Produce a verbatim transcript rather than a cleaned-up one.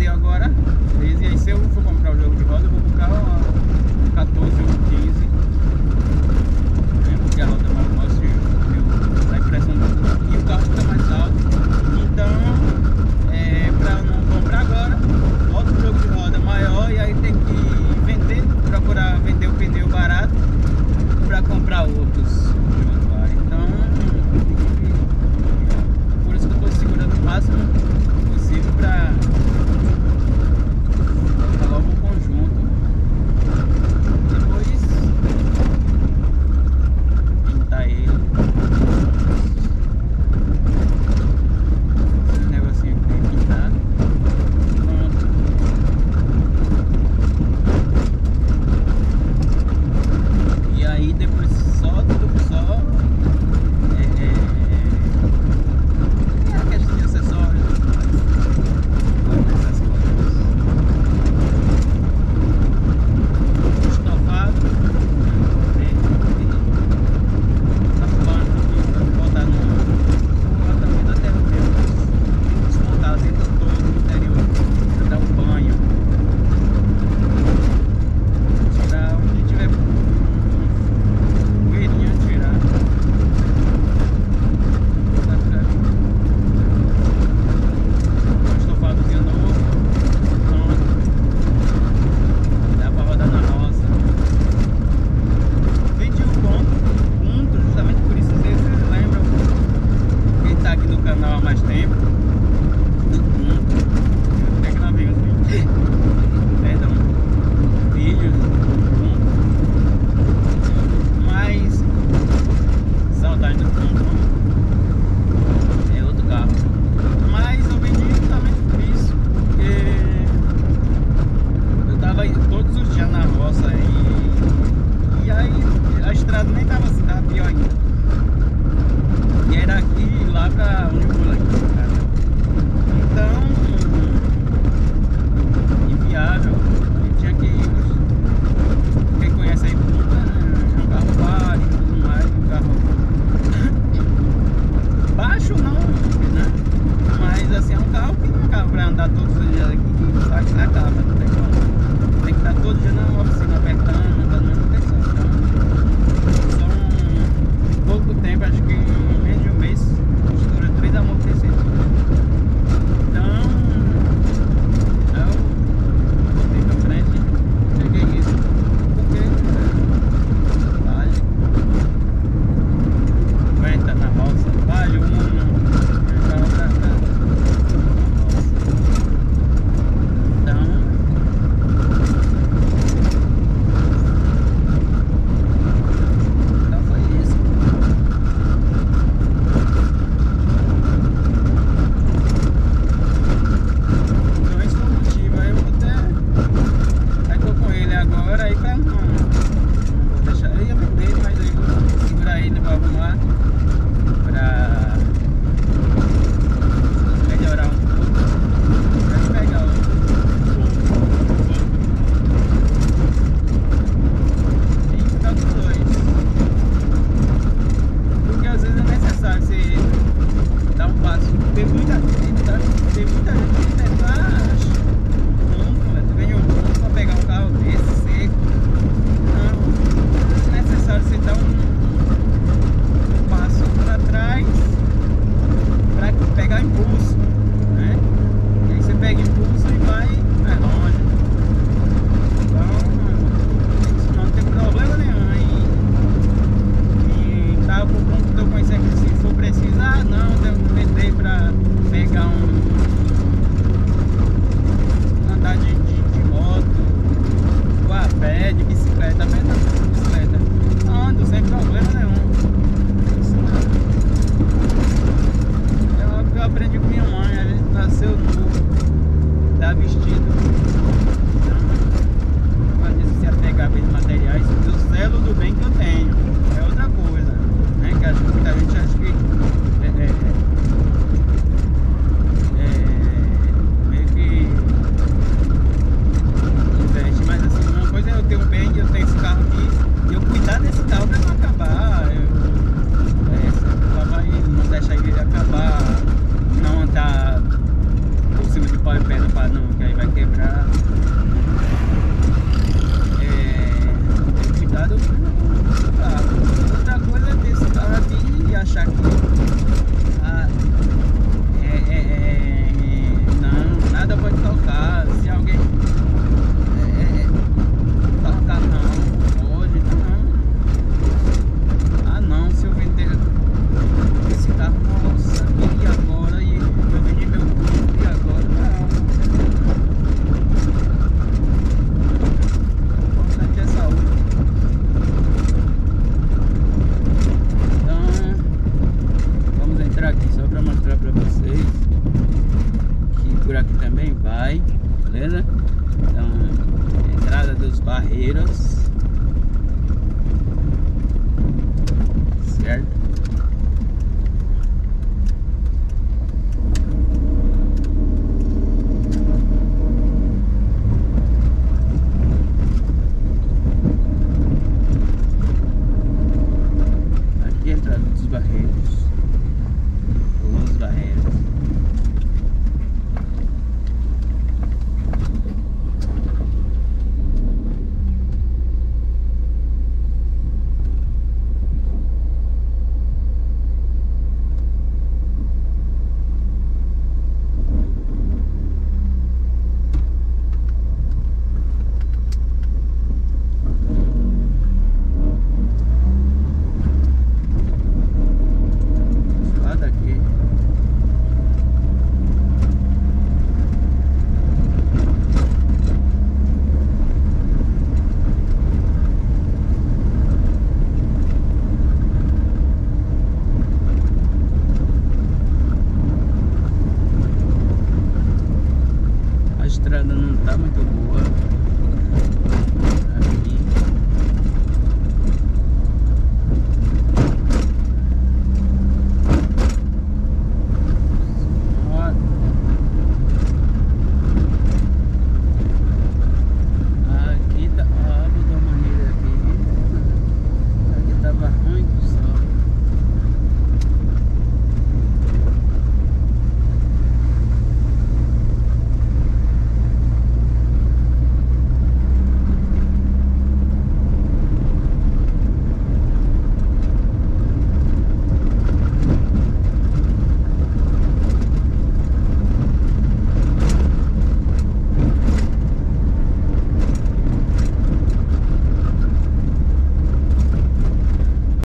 treze agora. treze, aí se eu for comprar o jogo de roda, eu vou comprar um quatorze ou quinze. Né? Porque a roda é mais grossa e a impressão do... e o carro fica mais alto. Então, é, pra não comprar agora, outro jogo de roda maior e aí tem que vender, procurar vender o pneu barato pra comprar outros. Então, por isso que eu tô segurando o máximo possível pra colocar logo o conjunto. Depois pintar ele. Esse negocinho aqui bem pintado. Pronto. E aí depois só tudo só é, é, é a questão de acessórios, essas coisas. Estofado, tá pano, botar no botar até o meu, desmontar dentro todo o interior, dar um banho, tirar onde tiver poeirinha, tirar. Um estofadozinho novo, pronto. Dá pra rodar na roça. Vendi o ponto, ponto, justamente por isso, não sei se vocês lembram, quem tá aqui no canal há mais tempo, do ponto. Tem que navegar assim. Perdão. Vídeos do ponto. Mas saudade do ponto. É outro carro. Mas eu vendi justamente por isso, porque eu tava indo todos os dias na roça e, e aí a estrada nem tava assim, tava pior ainda. E era aqui e lá pra onde eu vou lá em casa. Então, inviável. E tinha que ir. Quem conhece aí Punta, é um carro baixo e tudo mais, um carro baixo não, né? Mas assim, é um carro que não é um carro pra andar todos os dias aqui, sabe que na casa, não tem como. Tem que estar todo dia na oficina apertando, dando manutenção. Então, são pouco tempo, acho que em menos de um mês, mistura três amortecedores. Então, eu botei pra frente, peguei isso, porque vale, aguenta na roça, vale um, carro pra cá. Então, beleza? Então, entrada dos Barreiros, certo? Aqui é a entrada dos Barreiros, Los Barreiros. A estrada não tá muito boa aqui.